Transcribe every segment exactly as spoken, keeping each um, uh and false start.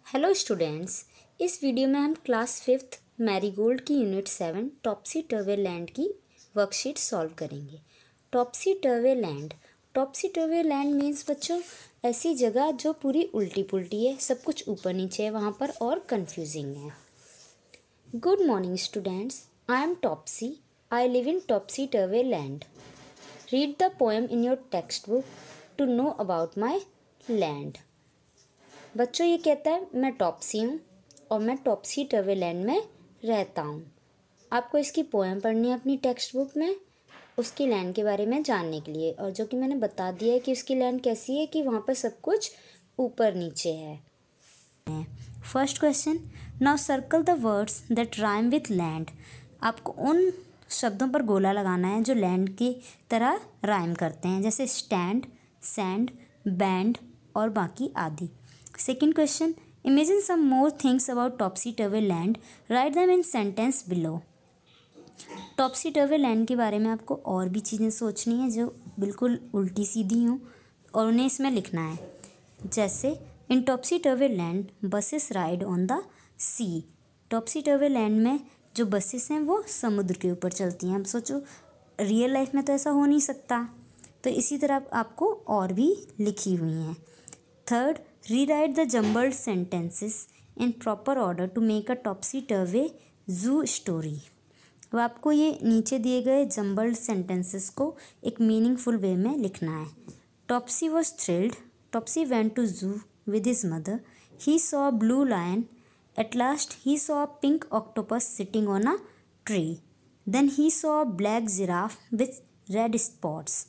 Hello students, इस video में हम क्लास फिफ्थ मैरीगोल्ड की unit seven Topsy Turvy Land की वर्कशीट सॉल्व करेंगे। Topsy Turvy Land Topsy Turvy Land means बच्चों ऐसी जगह जो पूरी उल्टी पुल्टी है, सब कुछ ऊपर नीचे है वहाँ पर और कंफ्यूजिंग है। Good morning students, I am Topsy. I live in Topsy Turvy Land. Read the poem in your text book to know about my land. बच्चों ये कहता है मैं टॉप्सी हूँ और मैं टॉप्सी टर्वे लैंड में रहता हूँ। आपको इसकी पोएम पढ़नी है अपनी टेक्स्ट बुक में, उसकी लैंड के बारे में जानने के लिए, और जो कि मैंने बता दिया है कि उसकी लैंड कैसी है कि वहाँ पर सब कुछ ऊपर नीचे है। First question, now circle the words that rhyme with land. आपको उन शब्दों पर गोला लगाना है जो लैंड की तरह राइम करते हैं, जैसे स्टैंड, सैंड, बैंड और बाकी आदि। Second question, imagine some more things about Topsy Turvy Land, write them in sentence below. Topsy Turvy Land के बारे में आपको और भी चीज़ें सोचनी है जो बिल्कुल उल्टी सीधी हों और उन्हें इसमें लिखना है। जैसे in Topsy Turvy Land buses ride on the sea. Topsy Turvy Land में जो बसेस हैं वो समुद्र के ऊपर चलती हैं। अब सोचो रियल लाइफ में तो ऐसा हो नहीं सकता, तो इसी तरह आपको और भी लिखी हुई हैं। Third, rewrite the jumbled sentences in proper order to make a topsy-turvy zoo story। अब आपको ये नीचे दिए गए जम्बल्ड सेंटेंसेस को एक मीनिंगफुल वे में लिखना है। Topsy was thrilled, Topsy went to zoo with his mother, he saw blue lion, at last he saw pink octopus sitting on a tree, then he saw black giraffe with red spots.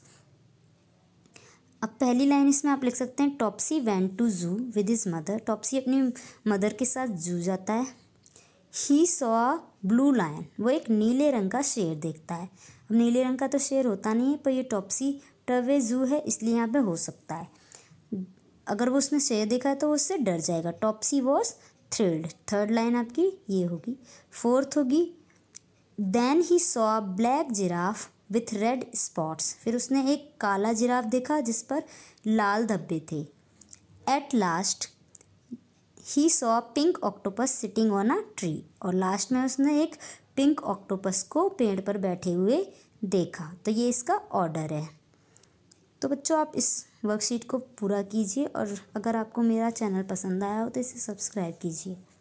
अब पहली line इसमें आप लिख सकते हैं Topsy went to zoo with his mother. Topsy अपनी mother के साथ जू जाता है। ही सॉ ब्लू लायन, वो एक नीले रंग का शेर देखता है। अब नीले रंग का तो शेर होता नहीं है, पर ये टॉप्सी टर्वे जू है इसलिए यहाँ पे हो सकता है। अगर वो उसने शेर देखा है तो वो उससे डर जाएगा। Topsy was thrilled. Third line आपकी ये होगी। फोर्थ होगी then he saw black giraffe with red spots. फिर उसने एक काला जिराफ देखा जिस पर लाल धब्बे थे। At last he saw pink octopus sitting on a tree. और लास्ट में उसने एक पिंक ऑक्टोपस को पेड़ पर बैठे हुए देखा। तो ये इसका ऑर्डर है। तो बच्चों आप इस वर्कशीट को पूरा कीजिए और अगर आपको मेरा चैनल पसंद आया हो तो इसे सब्सक्राइब कीजिए।